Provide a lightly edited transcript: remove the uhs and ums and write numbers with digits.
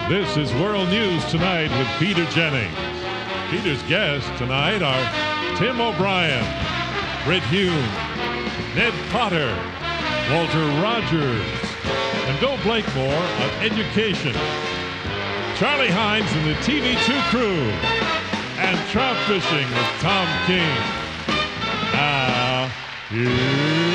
This is World News Tonight with Peter Jennings. Peter's guests tonight are Tim O'Brien, Britt Hume, Ned Potter, Walter Rogers, and Bill Blakemore of Education, Charlie Hines and the TV2 crew, and Trout Fishing with Tom King. Now, here